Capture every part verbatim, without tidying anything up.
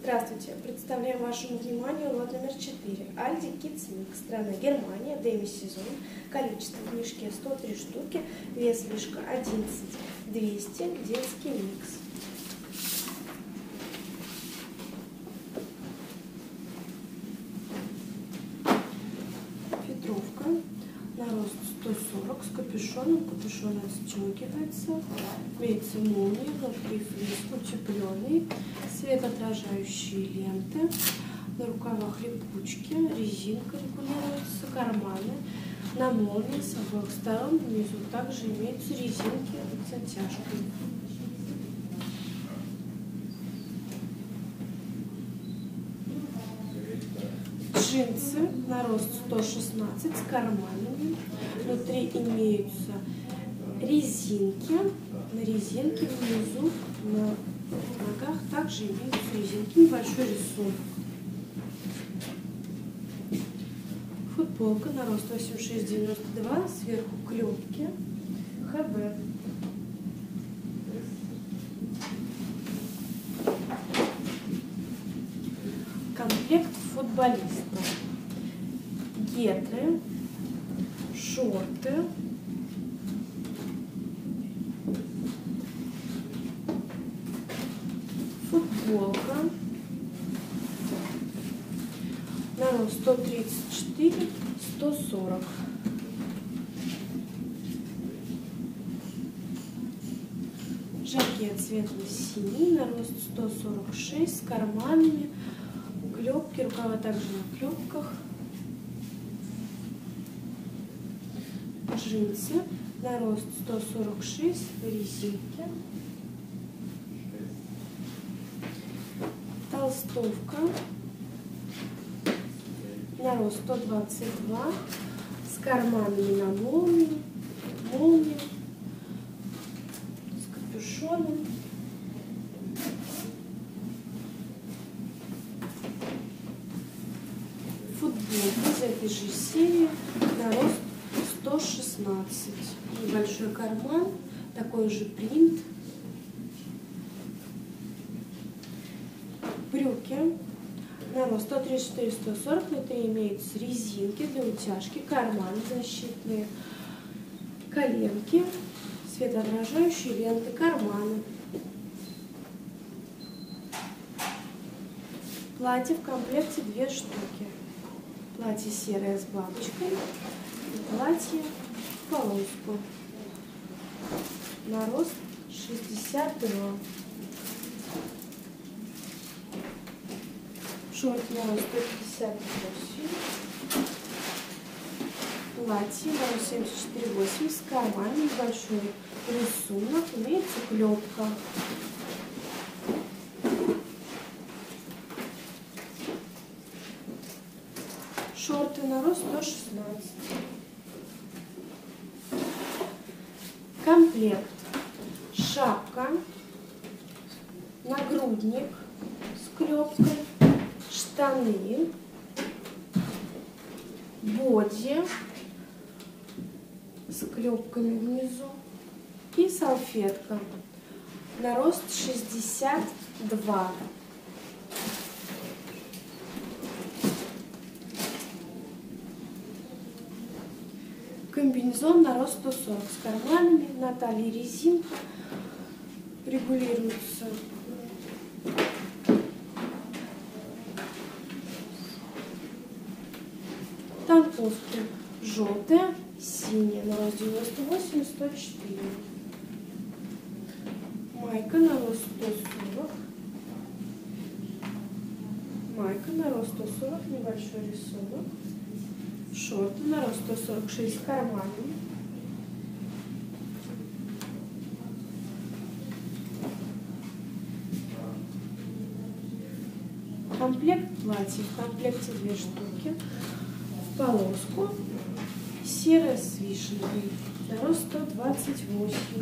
Здравствуйте! Представляем вашему вниманию лот номер четыре. Альди Kids Mix. Страна Германия. Деми-сезон. Количество в мешке сто три штуки. Вес мешка одиннадцать двести. Детский микс. Ветровка. На рост сто сорок с капюшоном. Капюшон отстегивается. Имеется молния, внутри флис утепленный. Светоотражающие ленты. На рукавах липучки. Резинка регулируется. Карманы. На молнии с обоих сторон. Внизу также имеются резинки с затяжкой. Джинсы на рост сто шестнадцать с карманами. Внутри имеются резинки. На резинке внизу на ногах также имеются резинки. Небольшой рисунок. Футболка на рост восемьдесят шесть девяносто два. Сверху клепки. ХБ. Комплект футболиста. Гетры, шорты, футболка на рост сто тридцать четыре — сто сорок. Жакет светло-синий на рост сто сорок шесть с карманами. Клепки, рукава также на клепках. Джинсы на рост сто сорок шесть в резинке. Толстовка на рост сто двадцать два с карманами на молнии, молнии, с капюшоном. Футболка из этой же серии на рост сто шестнадцать. Небольшой карман, такой же принт. Брюки на рост сто тридцать четыре — сто сорок. Внутри имеются резинки для утяжки, карманы защитные, коленки, светоотражающие ленты, карманы. Платье в комплекте две штуки. Платье серое с бабочкой и платье в полоску. На рост шестьдесят два. Шорты на рост сто пятьдесят восемь. Платье на рост семьдесят четыре — восемь с карманами, небольшой рисунок, имеется клепка. Шорты на рост сто шестнадцать. Комплект. Шапка, нагрудник с клепкой, штаны, боди с клепками внизу и салфетка на рост шестьдесят два. Комбинезон на рост сто сорок с карманами, на талии резинка, регулируется. Танковки желтая, синяя на рост девяносто восемь — сто четыре. Майка на рост сто сорок. Майка на рост сто сорок, небольшой рисунок. Шорты на рост сто сорок шесть с карманами. Комплект платья. В комплекте две штуки. В полоску. Серая с вишенкой. На рост сто двадцать восемь.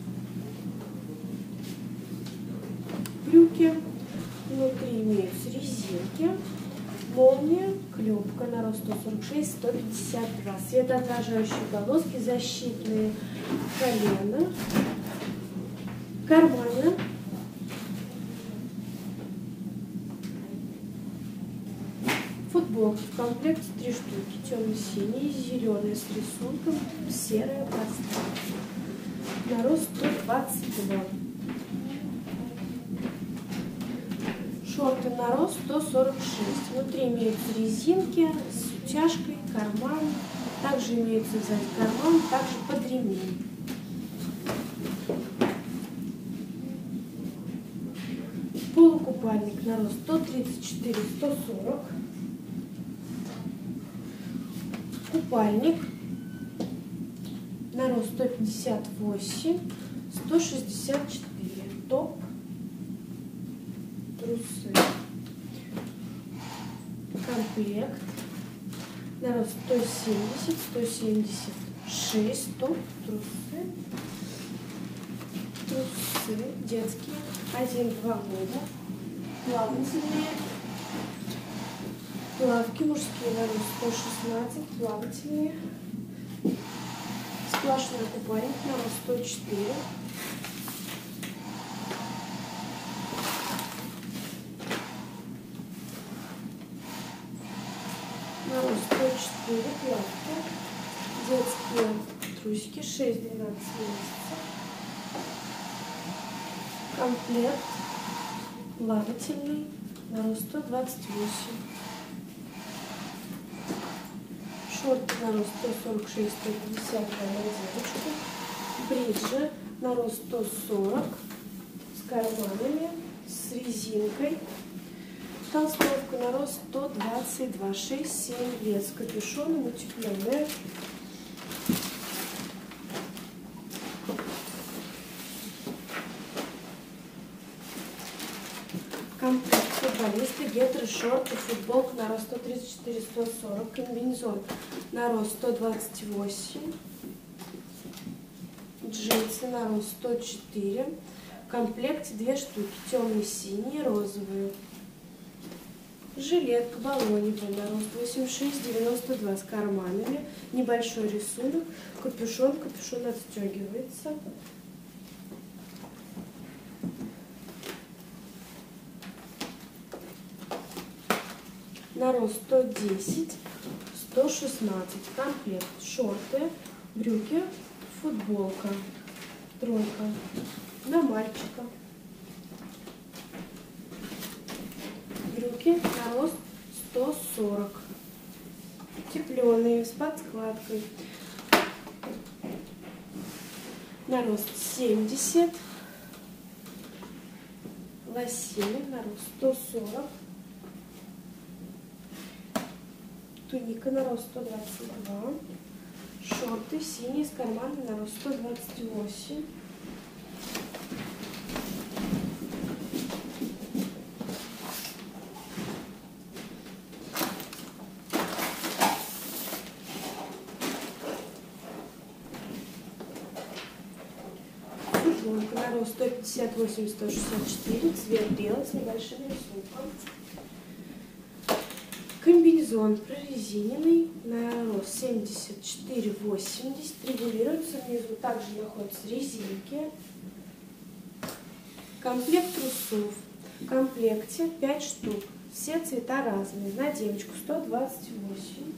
Брюки. Внутри имеются резинки. Молния, клепка на рост сто сорок шесть — сто пятьдесят два. Светоотражающие полоски, защитные колена, карманы, Футболки в комплекте три штуки. Темно-синие, зеленые с рисунком, серая простая. На рост сто двадцать два. Шорты на рост сто сорок шесть. Внутри имеются резинки с утяжкой, карман. Также имеется сзади карман, также под ремень. Полукупальник на рост сто тридцать четыре — сто сорок. Купальник на рост сто пятьдесят восемь — сто шестьдесят четыре. Топ, трусы. Комплект на рост сто семьдесят — сто семьдесят шесть. Топ, трусы. Трусы детские, один-два года. Плавательные. Плавки мужские на рост сто шестнадцать, плавательные. Сплошной купальник на рост сто четыре. На рост сто четыре, плавки. Детские трусики шесть-двенадцать месяцев. Комплект плавательный на рост сто двадцать восемь. Шорты на рост сто сорок шесть — сто пятьдесят два на девочку. Бриджи на рост сто сорок с карманами, с резинкой. Толстовка на рост сто двадцать два — шесть-семь лет с капюшоном, утепленная. Комплект футболисты, гетры, шорты, футболка на рост сто тридцать четыре — сто сорок, комбинезон на рост сто двадцать восемь, джинсы на рост сто четыре, в комплекте две штуки, темно-синие, розовые. Жилетка баллоневая на рост восемьдесят шесть — девяносто два с карманами, небольшой рисунок, капюшон, капюшон отстегивается. На рост сто десять — сто шестнадцать. Комплект шорты, брюки, футболка, тройка на мальчика. Брюки на рост сто сорок. Тепленые с подкладкой. На рост семьдесят. Лосины на рост сто сорок. Туника на рост сто двадцать два. Шорты синие с карманами на рост сто двадцать восемь. Футболка на рост сто пятьдесят восемь — сто шестьдесят четыре. Цвет белый с небольшим рисунком. Комбинезон прорезиненный на рост семьдесят четыре — восемьдесят. Регулируется внизу. Также находятся резинки. Комплект трусов. В комплекте пять штук. Все цвета разные. На девочку сто двадцать восемь.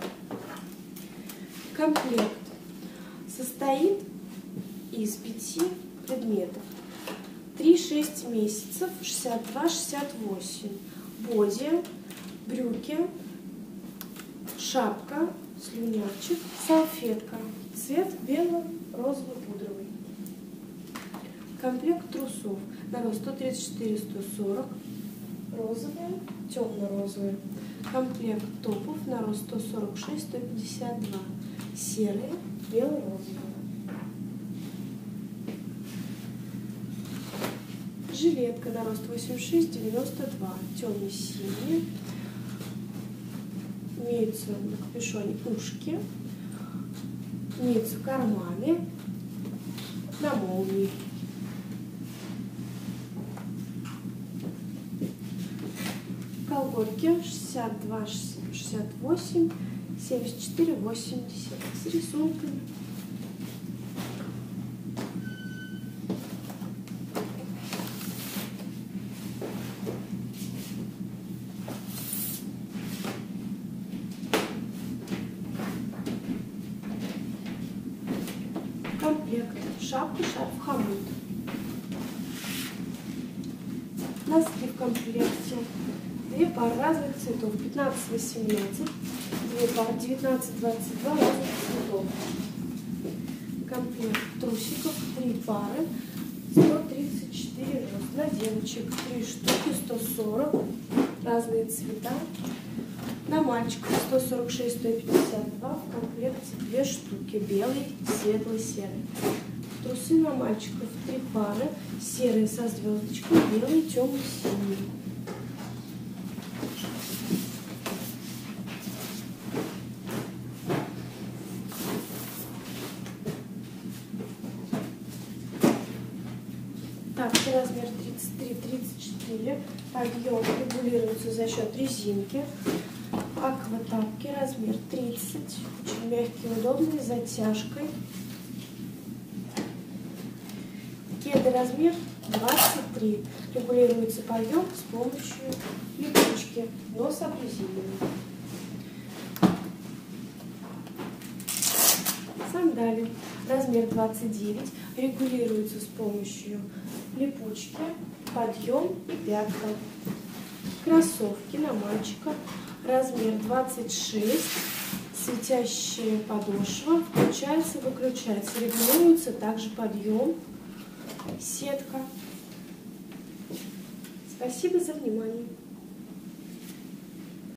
Комплект состоит из пяти предметов. три-шесть месяцев, шестьдесят два — шестьдесят восемь. Боди, брюки, шапка, слюнявчик, салфетка. Цвет бело-розовый пудровый. Комплект трусов на рост сто тридцать четыре — сто сорок. Розовые, темно-розовые. Комплект топов на рост сто сорок шесть — сто пятьдесят два. Серые, бело-розовые. Жилетка на рост восемьдесят шесть — девяносто два. Темно-синие. Имеются на капюшоне ушки. Имеются карманы на молнии. Колготки шестьдесят два — шестьдесят восемь, семьдесят четыре — восемьдесят с рисунками. шапка, шарф, хомут. Носки в комплекте. Две пары разных цветов. пятнадцать восемнадцать. Две пары девятнадцать двадцать два разных цветов. Комплект трусиков. Три пары. сто тридцать четыре рост. Для девочек три штуки. сто сорок. Разные цвета. На мальчиков сто сорок шесть сто пятьдесят два. В комплекте две штуки. Белый, светлый, серый. Трусы на мальчиков три пары. Серые со звездочкой, белый, темный, синий. Так, размер тридцать три тридцать четыре. Подъем регулируется за счет резинки. Акватапки размер тридцать. Очень мягкие, удобные, с затяжкой. Кеды размер двадцать три. Регулируется подъем с помощью липучки, но с обрезиненной. Сандали размер двадцать девять. Регулируется с помощью липучки, подъем и пятка. Кроссовки на мальчика размер двадцать шесть. Светящая подошва. Включается, выключается. Регулируется также подъем. Сетка. Спасибо за внимание.